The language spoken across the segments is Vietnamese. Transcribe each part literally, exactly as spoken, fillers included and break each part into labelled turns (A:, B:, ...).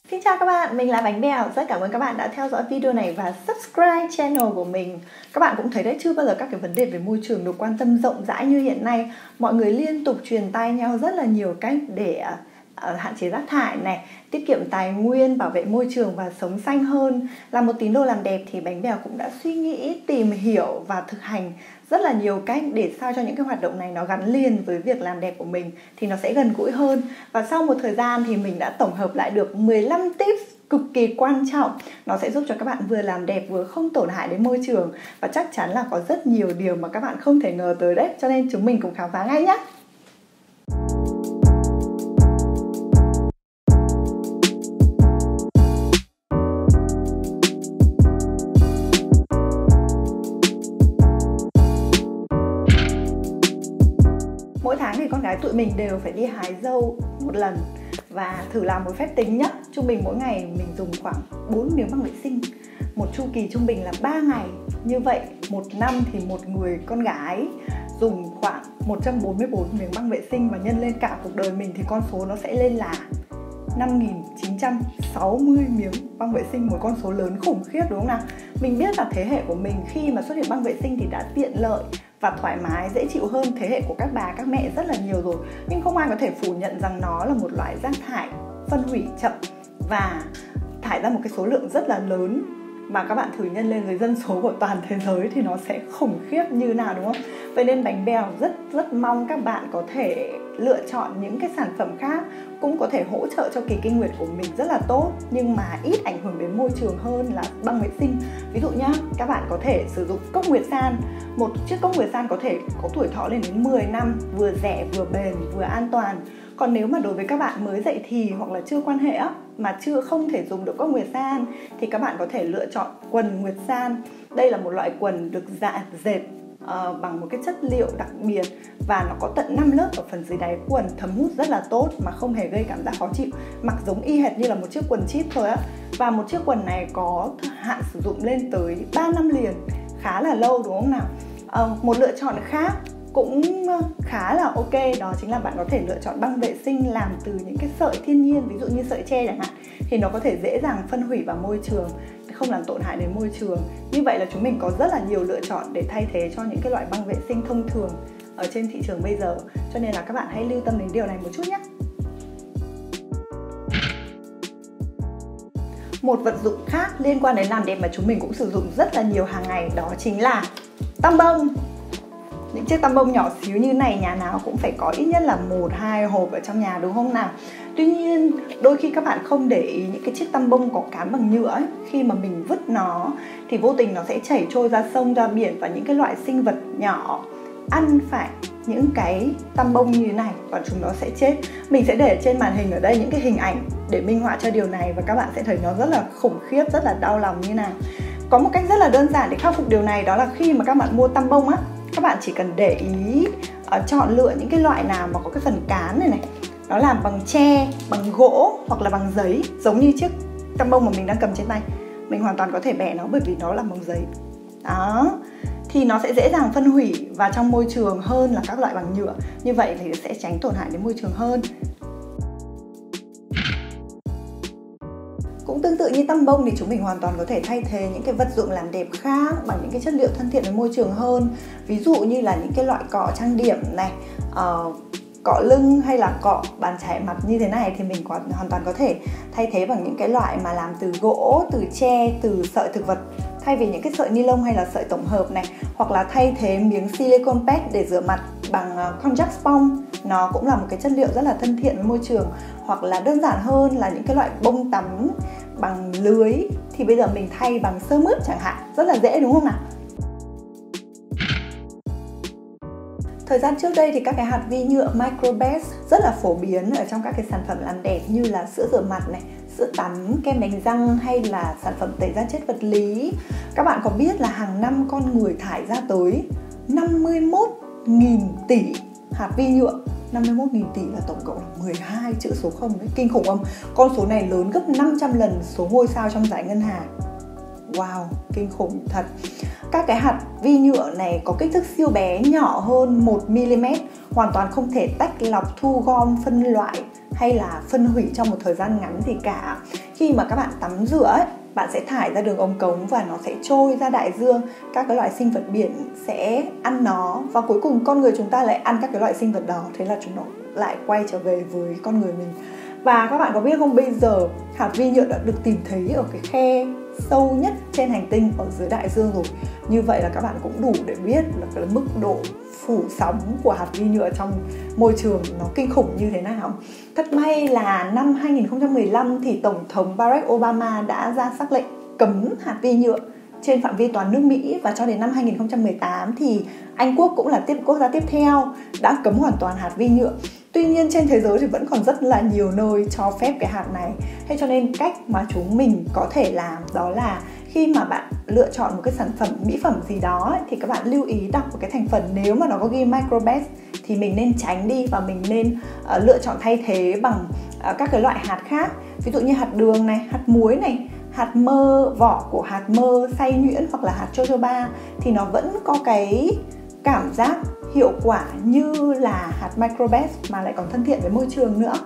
A: Xin chào các bạn, mình là Bánh Bèo. Rất cảm ơn các bạn đã theo dõi video này và subscribe channel của mình. Các bạn cũng thấy đấy, chưa bao giờ các cái vấn đề về môi trường được quan tâm rộng rãi như hiện nay. Mọi người liên tục truyền tai nhau rất là nhiều cách để uh, hạn chế rác thải này, tiết kiệm tài nguyên, bảo vệ môi trường và sống xanh hơn. Là một tín đồ làm đẹp thì Bánh Bèo cũng đã suy nghĩ, tìm hiểu và thực hành rất là nhiều cách để sao cho những cái hoạt động này nó gắn liền với việc làm đẹp của mình thì nó sẽ gần gũi hơn. Và sau một thời gian thì mình đã tổng hợp lại được mười lăm tips cực kỳ quan trọng. Nó sẽ giúp cho các bạn vừa làm đẹp vừa không tổn hại đến môi trường. Và chắc chắn là có rất nhiều điều mà các bạn không thể ngờ tới đấy. Cho nên chúng mình cùng khám phá ngay nhé. Mỗi tháng thì con gái tụi mình đều phải đi hái dâu một lần. Và thử làm một phép tính nhé. Trung bình mỗi ngày mình dùng khoảng bốn miếng băng vệ sinh. Một chu kỳ trung bình là ba ngày. Như vậy một năm thì một người con gái dùng khoảng một trăm bốn mươi tư miếng băng vệ sinh. Và nhân lên cả cuộc đời mình thì con số nó sẽ lên là năm nghìn chín trăm sáu mươi miếng băng vệ sinh. Một con số lớn khủng khiếp đúng không nào? Mình biết là thế hệ của mình khi mà xuất hiện băng vệ sinh thì đã tiện lợi và thoải mái, dễ chịu hơn thế hệ của các bà, các mẹ rất là nhiều rồi. Nhưng không ai có thể phủ nhận rằng nó là một loại rác thải phân hủy chậm và thải ra một cái số lượng rất là lớn. Mà các bạn thử nhân lên với dân số của toàn thế giới thì nó sẽ khủng khiếp như nào đúng không? Vậy nên Bánh Bèo rất rất mong các bạn có thể lựa chọn những cái sản phẩm khác cũng có thể hỗ trợ cho kỳ kinh nguyệt của mình rất là tốt, nhưng mà ít ảnh hưởng đến môi trường hơn là băng vệ sinh. Ví dụ nhá, các bạn có thể sử dụng cốc nguyệt san. Một chiếc cốc nguyệt san có thể có tuổi thọ lên đến mười năm, vừa rẻ, vừa bền, vừa an toàn. Còn nếu mà đối với các bạn mới dậy thì hoặc là chưa quan hệ á, mà chưa không thể dùng được cốc nguyệt san thì các bạn có thể lựa chọn quần nguyệt san. Đây là một loại quần được dạ dệt uh, bằng một cái chất liệu đặc biệt và nó có tận năm lớp ở phần dưới đáy quần, thấm hút rất là tốt mà không hề gây cảm giác khó chịu. Mặc giống y hệt như là một chiếc quần chip thôi á. Và một chiếc quần này có hạn sử dụng lên tới ba năm liền, khá là lâu đúng không nào? Uh, một lựa chọn khác cũng khá là ok, đó chính là bạn có thể lựa chọn băng vệ sinh làm từ những cái sợi thiên nhiên, ví dụ như sợi tre chẳng hạn, thì nó có thể dễ dàng phân hủy vào môi trường, không làm tổn hại đến môi trường. Như vậy là chúng mình có rất là nhiều lựa chọn để thay thế cho những cái loại băng vệ sinh thông thường ở trên thị trường bây giờ, cho nên là các bạn hãy lưu tâm đến điều này một chút nhé. Một vật dụng khác liên quan đến làm đẹp mà chúng mình cũng sử dụng rất là nhiều hàng ngày, đó chính là tăm bông. Những chiếc tăm bông nhỏ xíu như này nhà nào cũng phải có ít nhất là một hai hộp ở trong nhà đúng không nào? Tuy nhiên đôi khi các bạn không để ý những cái chiếc tăm bông có cán bằng nhựa ấy, khi mà mình vứt nó thì vô tình nó sẽ chảy trôi ra sông, ra biển, và những cái loại sinh vật nhỏ ăn phải những cái tăm bông như thế này và chúng nó sẽ chết. Mình sẽ để trên màn hình ở đây những cái hình ảnh để minh họa cho điều này và các bạn sẽ thấy nó rất là khủng khiếp, rất là đau lòng như nào. Có một cách rất là đơn giản để khắc phục điều này, đó là khi mà các bạn mua tăm bông á, các bạn chỉ cần để ý uh, chọn lựa những cái loại nào mà có cái phần cán này này, nó làm bằng tre, bằng gỗ hoặc là bằng giấy, giống như chiếc tăm bông mà mình đang cầm trên tay. Mình hoàn toàn có thể bẻ nó bởi vì nó là bằng giấy. Đó, thì nó sẽ dễ dàng phân hủy vào trong môi trường hơn là các loại bằng nhựa. Như vậy thì sẽ tránh tổn hại đến môi trường hơn. Cũng tương tự như tăm bông thì chúng mình hoàn toàn có thể thay thế những cái vật dụng làm đẹp khác bằng những cái chất liệu thân thiện với môi trường hơn. Ví dụ như là những cái loại cọ trang điểm này, uh, cọ lưng hay là cọ bàn chải mặt như thế này thì mình có, hoàn toàn có thể thay thế bằng những cái loại mà làm từ gỗ, từ tre, từ sợi thực vật, thay vì những cái sợi ni lông hay là sợi tổng hợp này. Hoặc là thay thế miếng silicone pad để rửa mặt bằng uh, contact sponge, nó cũng là một cái chất liệu rất là thân thiện với môi trường. Hoặc là đơn giản hơn là những cái loại bông tắm bằng lưới thì bây giờ mình thay bằng sơ mướp chẳng hạn, rất là dễ đúng không nào? Thời gian trước đây thì các cái hạt vi nhựa microbeads rất là phổ biến ở trong các cái sản phẩm làm đẹp như là sữa rửa mặt này, sữa tắm, kem đánh răng hay là sản phẩm tẩy da chết vật lý. Các bạn có biết là hàng năm con người thải ra tới năm mươi mốt nghìn tỷ hạt vi nhựa. năm mươi mốt nghìn tỷ là tổng cộng là mười hai chữ số không đấy, kinh khủng không? Con số này lớn gấp năm trăm lần số ngôi sao trong giải ngân hà. Wow, kinh khủng thật. Các cái hạt vi nhựa này có kích thước siêu bé, nhỏ hơn một mi li mét, hoàn toàn không thể tách lọc, thu gom, phân loại hay là phân hủy trong một thời gian ngắn gì cả. Khi mà các bạn tắm rửa ấy, bạn sẽ thải ra đường ống cống và nó sẽ trôi ra đại dương. Các cái loại sinh vật biển sẽ ăn nó, và cuối cùng con người chúng ta lại ăn các cái loại sinh vật đó. Thế là chúng nó lại quay trở về với con người mình. Và các bạn có biết không, bây giờ hạt vi nhựa đã được tìm thấy ở cái khe sâu nhất trên hành tinh ở dưới đại dương rồi. Như vậy là các bạn cũng đủ để biết là cái mức độ phủ sóng của hạt vi nhựa trong môi trường nó kinh khủng như thế nào. Thật may là năm hai nghìn không trăm mười lăm thì Tổng thống Barack Obama đã ra sắc lệnh cấm hạt vi nhựa trên phạm vi toàn nước Mỹ, và cho đến năm hai nghìn không trăm mười tám thì Anh Quốc cũng là tiếp quốc gia tiếp theo đã cấm hoàn toàn hạt vi nhựa. Tuy nhiên trên thế giới thì vẫn còn rất là nhiều nơi cho phép cái hạt này. Thế cho nên cách mà chúng mình có thể làm đó là khi mà bạn lựa chọn một cái sản phẩm mỹ phẩm gì đó ấy, thì các bạn lưu ý đọc một cái thành phần, nếu mà nó có ghi microbeads thì mình nên tránh đi, và mình nên uh, lựa chọn thay thế bằng uh, các cái loại hạt khác. Ví dụ như hạt đường này, hạt muối này, hạt mơ, vỏ của hạt mơ xay nhuyễn hoặc là hạt jojoba thì nó vẫn có cái cảm giác hiệu quả như là hạt microbeads mà lại còn thân thiện với môi trường nữa.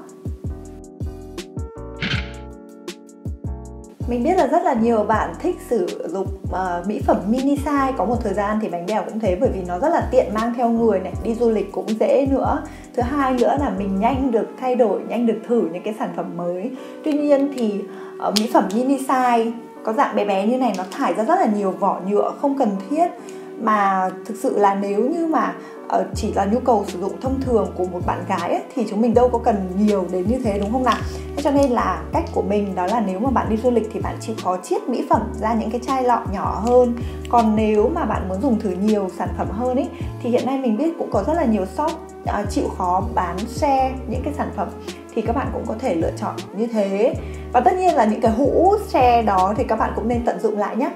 A: Mình biết là rất là nhiều bạn thích sử dụng uh, mỹ phẩm mini size. Có một thời gian thì bánh bèo cũng thế, bởi vì nó rất là tiện mang theo người này, đi du lịch cũng dễ nữa. Thứ hai nữa là mình nhanh được thay đổi, nhanh được thử những cái sản phẩm mới. Tuy nhiên thì uh, mỹ phẩm mini size có dạng bé bé như này nó thải ra rất là nhiều vỏ nhựa không cần thiết. Mà thực sự là nếu như mà uh, chỉ là nhu cầu sử dụng thông thường của một bạn gái ấy, thì chúng mình đâu có cần nhiều đến như thế, đúng không nào? Thế cho nên là cách của mình đó là nếu mà bạn đi du lịch thì bạn chịu khó chiết mỹ phẩm ra những cái chai lọ nhỏ hơn. Còn nếu mà bạn muốn dùng thử nhiều sản phẩm hơn ấy, thì hiện nay mình biết cũng có rất là nhiều shop uh, chịu khó bán share những cái sản phẩm, thì các bạn cũng có thể lựa chọn như thế. Và tất nhiên là những cái hũ share đó thì các bạn cũng nên tận dụng lại nhé.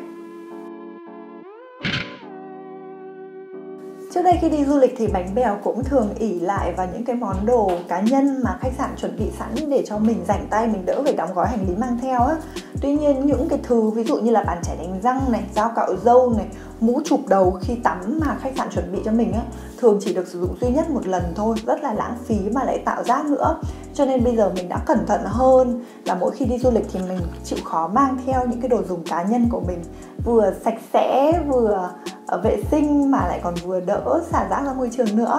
A: Trước đây khi đi du lịch thì bánh bèo cũng thường ỷ lại vào những cái món đồ cá nhân mà khách sạn chuẩn bị sẵn để cho mình rảnh tay, mình đỡ phải đóng gói hành lý mang theo á. Tuy nhiên những cái thứ ví dụ như là bàn chải đánh răng này, dao cạo râu này, mũ chụp đầu khi tắm mà khách sạn chuẩn bị cho mình á, thường chỉ được sử dụng duy nhất một lần thôi, rất là lãng phí mà lại tạo rác nữa. Cho nên bây giờ mình đã cẩn thận hơn, là mỗi khi đi du lịch thì mình chịu khó mang theo những cái đồ dùng cá nhân của mình, vừa sạch sẽ, vừa vệ sinh mà lại còn vừa đỡ xả rác ra môi trường nữa.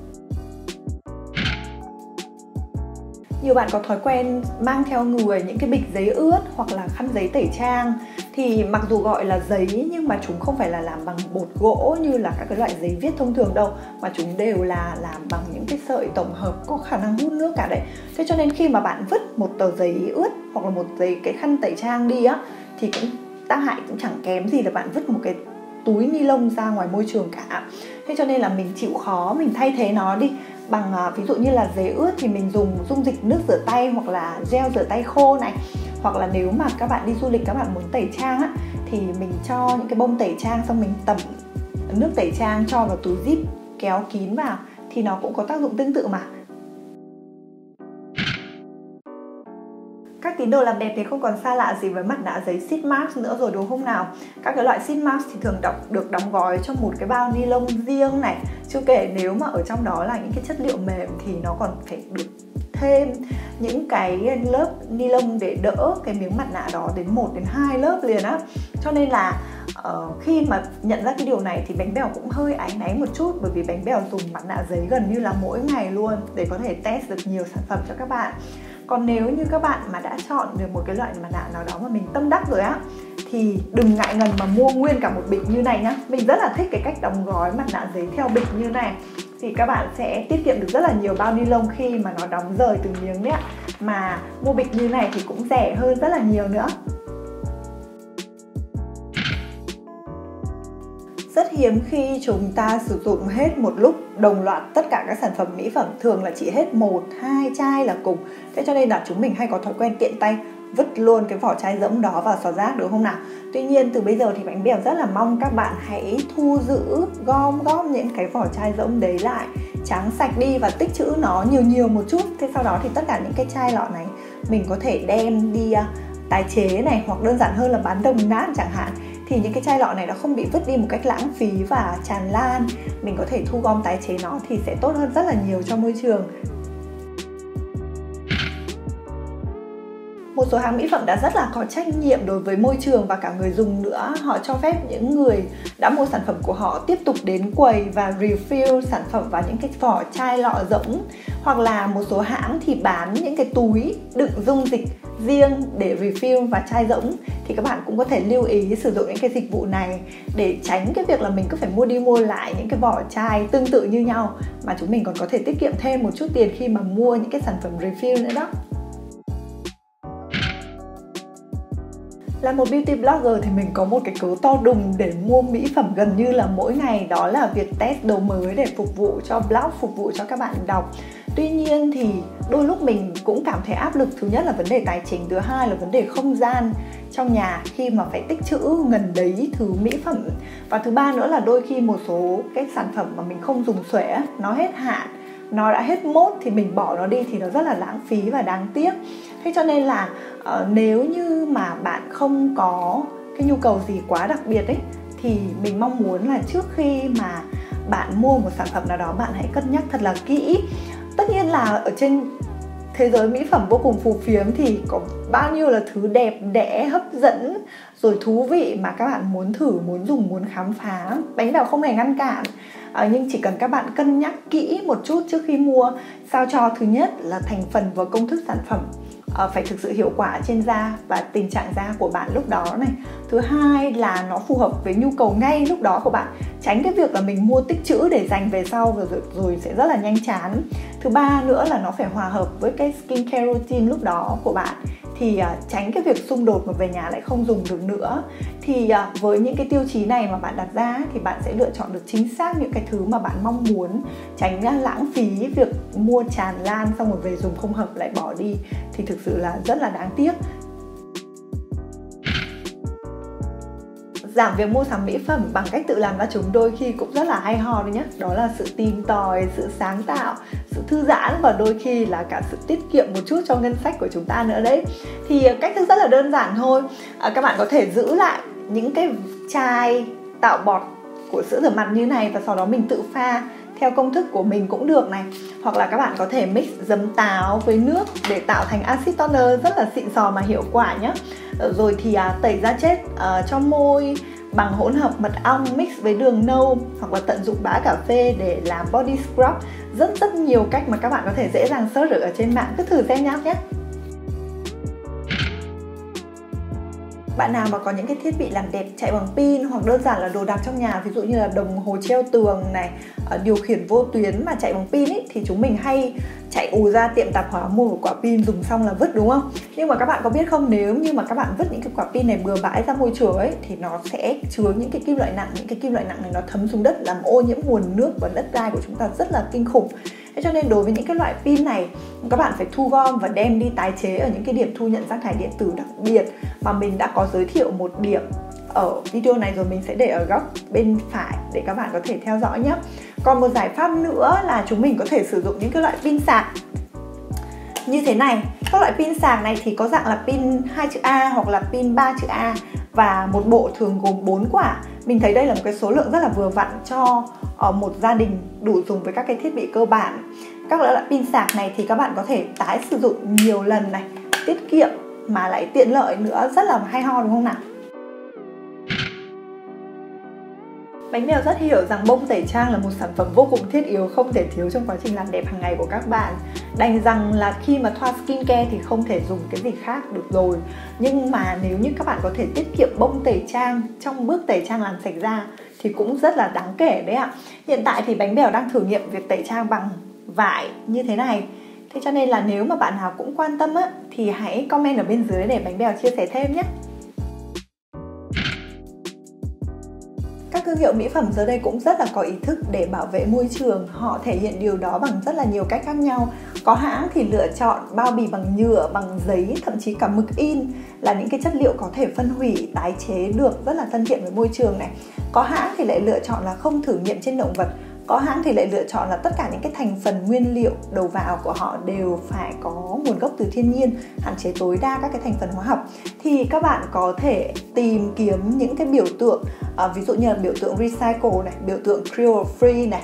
A: Nhiều bạn có thói quen mang theo người những cái bịch giấy ướt hoặc là khăn giấy tẩy trang. Thì mặc dù gọi là giấy nhưng mà chúng không phải là làm bằng bột gỗ như là các cái loại giấy viết thông thường đâu, mà chúng đều là làm bằng những cái sợi tổng hợp có khả năng hút nước cả đấy. Thế cho nên khi mà bạn vứt một tờ giấy ướt hoặc là một giấy cái khăn tẩy trang đi á, thì cũng tác hại cũng chẳng kém gì là bạn vứt một cái túi ni lông ra ngoài môi trường cả. Thế cho nên là mình chịu khó mình thay thế nó đi bằng ví dụ như là giấy ướt thì mình dùng dung dịch nước rửa tay hoặc là gel rửa tay khô này. Hoặc là nếu mà các bạn đi du lịch các bạn muốn tẩy trang á, thì mình cho những cái bông tẩy trang xong mình tẩm nước tẩy trang cho vào túi zip kéo kín vào, thì nó cũng có tác dụng tương tự mà. Các tín đồ làm đẹp thì không còn xa lạ gì với mặt nạ giấy sheet mask nữa rồi, đúng không nào? Các cái loại sheet mask thì thường đọc, được đóng gói trong một cái bao ni lông riêng này. Chưa kể nếu mà ở trong đó là những cái chất liệu mềm thì nó còn phải được thêm những cái lớp ni lông để đỡ cái miếng mặt nạ đó đến một đến hai lớp liền á. Cho nên là uh, khi mà nhận ra cái điều này thì bánh bèo cũng hơi áy náy một chút, bởi vì bánh bèo dùng mặt nạ giấy gần như là mỗi ngày luôn để có thể test được nhiều sản phẩm cho các bạn. Còn nếu như các bạn mà đã chọn được một cái loại mặt nạ nào đó mà mình tâm đắc rồi á, thì đừng ngại ngần mà mua nguyên cả một bịch như này nhá. Mình rất là thích cái cách đóng gói mặt nạ giấy theo bịch như này, thì các bạn sẽ tiết kiệm được rất là nhiều bao ni lông khi mà nó đóng rời từng miếng đấy ạ. Mà mua bịch như này thì cũng rẻ hơn rất là nhiều nữa. Rất hiếm khi chúng ta sử dụng hết một lúc đồng loạt tất cả các sản phẩm mỹ phẩm, thường là chỉ hết một, hai chai là cùng. Thế cho nên là chúng mình hay có thói quen tiện tay vứt luôn cái vỏ chai rỗng đó vào xỏ rác, đúng không nào? Tuy nhiên từ bây giờ thì bánh bèo rất là mong các bạn hãy thu giữ, gom góp những cái vỏ chai rỗng đấy lại, tráng sạch đi và tích trữ nó nhiều nhiều một chút. Thế sau đó thì tất cả những cái chai lọ này mình có thể đem đi uh, tái chế này, hoặc đơn giản hơn là bán đồng nát chẳng hạn. Thì những cái chai lọ này nó không bị vứt đi một cách lãng phí và tràn lan. Mình có thể thu gom tái chế nó thì sẽ tốt hơn rất là nhiều cho môi trường. Một số hãng mỹ phẩm đã rất là có trách nhiệm đối với môi trường và cả người dùng nữa. Họ cho phép những người đã mua sản phẩm của họ tiếp tục đến quầy và refill sản phẩm vào những cái vỏ chai lọ rỗng. Hoặc là một số hãng thì bán những cái túi đựng dung dịch riêng để refill và chai rỗng. Thì các bạn cũng có thể lưu ý sử dụng những cái dịch vụ này để tránh cái việc là mình cứ phải mua đi mua lại những cái vỏ chai tương tự như nhau, mà chúng mình còn có thể tiết kiệm thêm một chút tiền khi mà mua những cái sản phẩm refill nữa đó. Là một beauty blogger thì mình có một cái cớ to đùng để mua mỹ phẩm gần như là mỗi ngày, đó là việc test đồ mới để phục vụ cho blog, phục vụ cho các bạn đọc. Tuy nhiên thì đôi lúc mình cũng cảm thấy áp lực. Thứ nhất là vấn đề tài chính, thứ hai là vấn đề không gian trong nhà khi mà phải tích trữ ngần đấy thứ mỹ phẩm. Và thứ ba nữa là đôi khi một số cái sản phẩm mà mình không dùng xuể, nó hết hạn, nó đã hết mốt thì mình bỏ nó đi thì nó rất là lãng phí và đáng tiếc. Thế cho nên là uh, nếu như mà bạn không có cái nhu cầu gì quá đặc biệt ấy, thì mình mong muốn là trước khi mà bạn mua một sản phẩm nào đó, bạn hãy cân nhắc thật là kỹ. Tất nhiên là ở trên thế giới mỹ phẩm vô cùng phù phiếm thì có bao nhiêu là thứ đẹp đẽ, hấp dẫn, rồi thú vị mà các bạn muốn thử, muốn dùng, muốn khám phá. Bánh bèo không hề ngăn cản, à, nhưng chỉ cần các bạn cân nhắc kỹ một chút trước khi mua, sao cho thứ nhất là thành phần và công thức sản phẩm à, phải thực sự hiệu quả trên da và tình trạng da của bạn lúc đó này. Thứ hai là nó phù hợp với nhu cầu ngay lúc đó của bạn, tránh cái việc là mình mua tích trữ để dành về sau rồi, rồi sẽ rất là nhanh chán. Thứ ba nữa là nó phải hòa hợp với cái skincare routine lúc đó của bạn, thì uh, tránh cái việc xung đột mà về nhà lại không dùng được nữa. Thì uh, với những cái tiêu chí này mà bạn đặt ra thì bạn sẽ lựa chọn được chính xác những cái thứ mà bạn mong muốn, tránh uh, lãng phí việc mua tràn lan xong rồi về dùng không hợp lại bỏ đi, thì thực sự là rất là đáng tiếc. Giảm việc mua sắm mỹ phẩm bằng cách tự làm ra chúng đôi khi cũng rất là hay ho đấy nhé. Đó là sự tìm tòi, sự sáng tạo, sự thư giãn và đôi khi là cả sự tiết kiệm một chút cho ngân sách của chúng ta nữa đấy. Thì cách thức rất là đơn giản thôi. à, Các bạn có thể giữ lại những cái chai tạo bọt của sữa rửa mặt như này và sau đó mình tự pha theo công thức của mình cũng được này. Hoặc là các bạn có thể mix giấm táo với nước để tạo thành acid toner rất là xịn sò mà hiệu quả nhé. Rồi thì à, tẩy da chết à, cho môi bằng hỗn hợp mật ong mix với đường nâu, hoặc là tận dụng bã cà phê để làm body scrub. Rất rất nhiều cách mà các bạn có thể dễ dàng search được ở trên mạng, cứ thử xem nhé. Bạn nào mà có những cái thiết bị làm đẹp chạy bằng pin hoặc đơn giản là đồ đạc trong nhà, ví dụ như là đồng hồ treo tường này, điều khiển vô tuyến mà chạy bằng pin ấy, thì chúng mình hay chạy ù ra tiệm tạp hóa mua một quả pin dùng xong là vứt, đúng không? Nhưng mà các bạn có biết không, nếu như mà các bạn vứt những cái quả pin này bừa bãi ra môi trường ấy thì nó sẽ chứa những cái kim loại nặng. Những cái kim loại nặng này nó thấm xuống đất, làm ô nhiễm nguồn nước và đất đai của chúng ta rất là kinh khủng. Thế cho nên đối với những cái loại pin này, các bạn phải thu gom và đem đi tái chế ở những cái điểm thu nhận rác thải điện tử đặc biệt mà mình đã có giới thiệu một điểm ở video này rồi, mình sẽ để ở góc bên phải để các bạn có thể theo dõi nhé. Còn một giải pháp nữa là chúng mình có thể sử dụng những cái loại pin sạc như thế này. Các loại pin sạc này thì có dạng là pin hai chữ A hoặc là pin ba chữ A, và một bộ thường gồm bốn quả. Mình thấy đây là một cái số lượng rất là vừa vặn cho uh, một gia đình đủ dùng với các cái thiết bị cơ bản. Các loại pin sạc này thì các bạn có thể tái sử dụng nhiều lần này, tiết kiệm mà lại tiện lợi nữa, rất là hay ho đúng không nào? Bánh bèo rất hiểu rằng bông tẩy trang là một sản phẩm vô cùng thiết yếu, không thể thiếu trong quá trình làm đẹp hàng ngày của các bạn. Đành rằng là khi mà thoa skincare thì không thể dùng cái gì khác được rồi. Nhưng mà nếu như các bạn có thể tiết kiệm bông tẩy trang trong bước tẩy trang làm sạch da thì cũng rất là đáng kể đấy ạ. Hiện tại thì bánh bèo đang thử nghiệm việc tẩy trang bằng vải như thế này. Thế cho nên là nếu mà bạn nào cũng quan tâm á, thì hãy comment ở bên dưới để bánh bèo chia sẻ thêm nhé. Các thương hiệu mỹ phẩm giờ đây cũng rất là có ý thức để bảo vệ môi trường. Họ thể hiện điều đó bằng rất là nhiều cách khác nhau. Có hãng thì lựa chọn bao bì bằng nhựa, bằng giấy, thậm chí cả mực in là những cái chất liệu có thể phân hủy, tái chế được, rất là thân thiện với môi trường này. Có hãng thì lại lựa chọn là không thử nghiệm trên động vật. Có hãng thì lại lựa chọn là tất cả những cái thành phần nguyên liệu đầu vào của họ đều phải có nguồn gốc từ thiên nhiên, hạn chế tối đa các cái thành phần hóa học. Thì các bạn có thể tìm kiếm những cái biểu tượng, à, ví dụ như là biểu tượng recycle này, biểu tượng cruelty free này,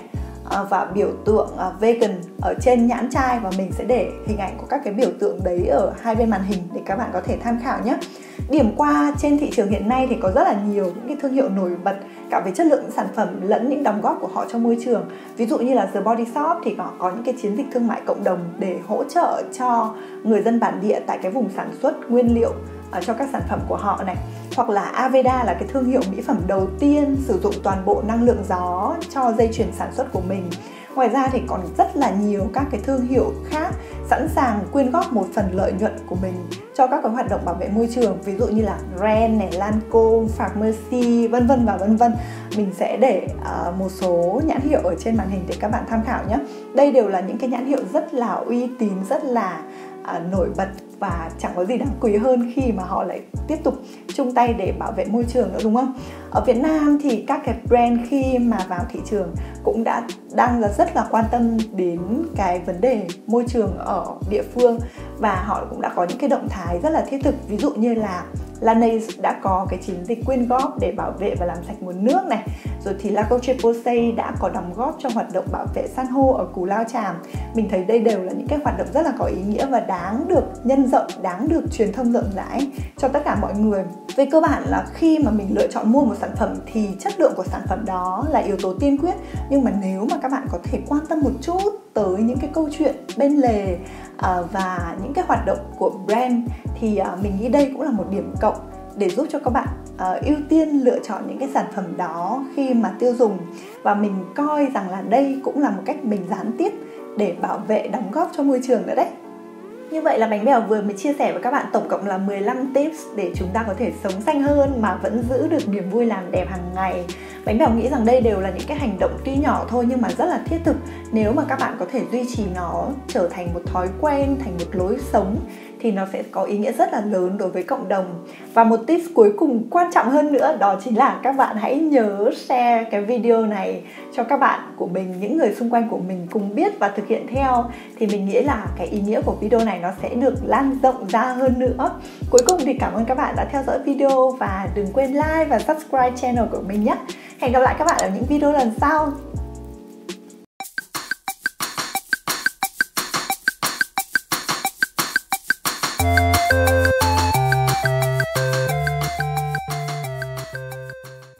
A: và biểu tượng vegan ở trên nhãn chai, và mình sẽ để hình ảnh của các cái biểu tượng đấy ở hai bên màn hình để các bạn có thể tham khảo nhé. Điểm qua trên thị trường hiện nay thì có rất là nhiều những cái thương hiệu nổi bật cả về chất lượng sản phẩm lẫn những đóng góp của họ cho môi trường. Ví dụ như là The Body Shop thì họ có những cái chiến dịch thương mại cộng đồng để hỗ trợ cho người dân bản địa tại cái vùng sản xuất nguyên liệu cho các sản phẩm của họ này. Hoặc là Aveda là cái thương hiệu mỹ phẩm đầu tiên sử dụng toàn bộ năng lượng gió cho dây chuyền sản xuất của mình. Ngoài ra thì còn rất là nhiều các cái thương hiệu khác sẵn sàng quyên góp một phần lợi nhuận của mình cho các cái hoạt động bảo vệ môi trường, ví dụ như là Ren này, Lancome, Pharmacy, vân vân và vân vân. Mình sẽ để uh, một số nhãn hiệu ở trên màn hình để các bạn tham khảo nhé. Đây đều là những cái nhãn hiệu rất là uy tín, rất là uh, nổi bật, và chẳng có gì đáng quý hơn khi mà họ lại tiếp tục chung tay để bảo vệ môi trường nữa, đúng không? Ở Việt Nam thì các cái brand khi mà vào thị trường cũng đã đang là rất là quan tâm đến cái vấn đề môi trường ở địa phương, và họ cũng đã có những cái động thái rất là thiết thực. Ví dụ như là Laneige đã có cái chiến dịch quyên góp để bảo vệ và làm sạch nguồn nước này. Rồi thì La Roche-Posay đã có đóng góp cho hoạt động bảo vệ san hô ở Cù Lao Chàm. Mình thấy đây đều là những cái hoạt động rất là có ý nghĩa và đáng được nhân rộng, đáng được truyền thông rộng rãi cho tất cả mọi người. Về cơ bản là khi mà mình lựa chọn mua một sản phẩm thì chất lượng của sản phẩm đó là yếu tố tiên quyết. Nhưng mà nếu mà các bạn có thể quan tâm một chút tới những cái câu chuyện bên lề uh, và những cái hoạt động của brand thì uh, mình nghĩ đây cũng là một điểm cộng để giúp cho các bạn uh, ưu tiên lựa chọn những cái sản phẩm đó khi mà tiêu dùng. Và mình coi rằng là đây cũng là một cách mình gián tiếp để bảo vệ, đóng góp cho môi trường nữa đấy. Như vậy là Bánh Bèo vừa mới chia sẻ với các bạn tổng cộng là mười lăm tips để chúng ta có thể sống xanh hơn mà vẫn giữ được niềm vui làm đẹp hàng ngày. Bánh Bèo nghĩ rằng đây đều là những cái hành động tuy nhỏ thôi nhưng mà rất là thiết thực. Nếu mà các bạn có thể duy trì nó trở thành một thói quen, thành một lối sống thì nó sẽ có ý nghĩa rất là lớn đối với cộng đồng. Và một tip cuối cùng quan trọng hơn nữa đó chính là các bạn hãy nhớ share cái video này cho các bạn của mình, những người xung quanh của mình cùng biết và thực hiện theo, thì mình nghĩ là cái ý nghĩa của video này nó sẽ được lan rộng ra hơn nữa. Cuối cùng thì cảm ơn các bạn đã theo dõi video và đừng quên like và subscribe channel của mình nhé. Hẹn gặp lại các bạn ở những video lần sau.